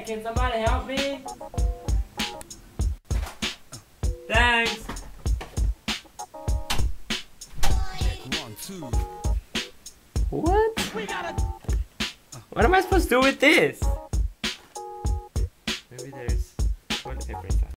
can somebody help me? Thanks. What? What am I supposed to do with this?